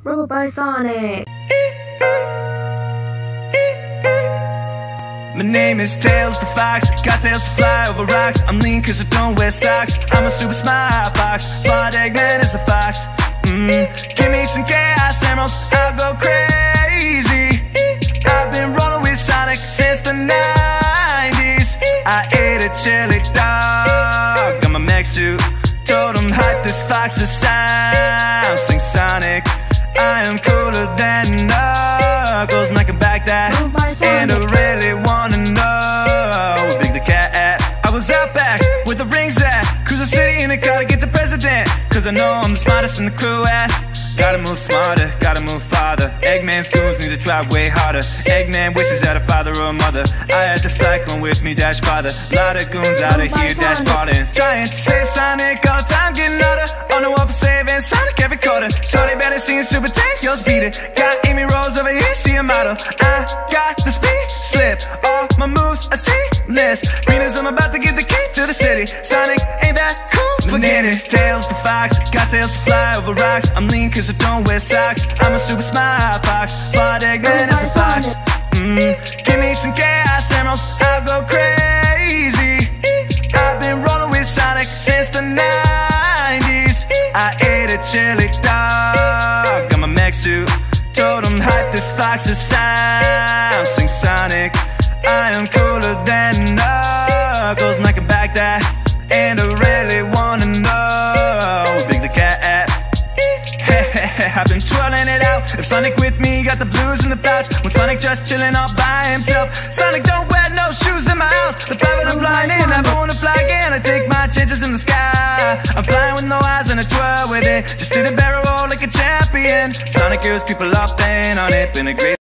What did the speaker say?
Robot by Sonic. My name is Tails the Fox, got tails to fly over rocks. I'm lean cause I don't wear socks, I'm a super smart fox. But Eggman is a fox. Give me some Chaos Emeralds, I'll go crazy. I've been rolling with Sonic since the 90s. I ate a chili dog, got my mech suit. Told him hype this fox's sound. Sing Sonic, I am cooler than Knuckles, and I can back that. And I really wanna know where Big the Cat at. I was out back where the ring's at, cruise the city in a car to get the president. Cause I know I'm the smartest in the crew at. Gotta move smarter, gotta move farther. Eggman schools need to try way harder. Eggman wishes had a father or a mother. I had the Cyclone with me, dash father. Lot of goons out of here, dash pardon. Trying to save Sonic all the time, getting older. On the wall for saving Sonic every quarter. Shorty better sing Super Tails, beat it. Got Amy Rose over here, she a model. I got the speed slip, all my moves are seamless. Green as I'm about to get the key to the city. Sonic ain't that cool, forget it. Tails the Fox, got tails to fly over rocks. I'm lean cause I don't wear socks, I'm a super smart fox. But Eggman is a fox. Give me some Chaos Emeralds, I'll go crazy. I've been rolling with Sonic since the 90s. I ate a chili dog, got my mech suit. Told him hype this fox's sound. Sing Sonic, I am cooler than Knuckles, and I can back that. And I really wanna know where Big the Cat at. I've been twirling it out. If Sonic with me, got the blues in the pouch. When Sonic just chilling all by himself. Sonic don't wear no shoes in my house. The private I'm flying in, I wanna fly again. I take my chances in the sky. I'm flying with no eyes and I twirl with it. Just did a barrel roll like a champion. Sonic hears people up paying on it. Been a great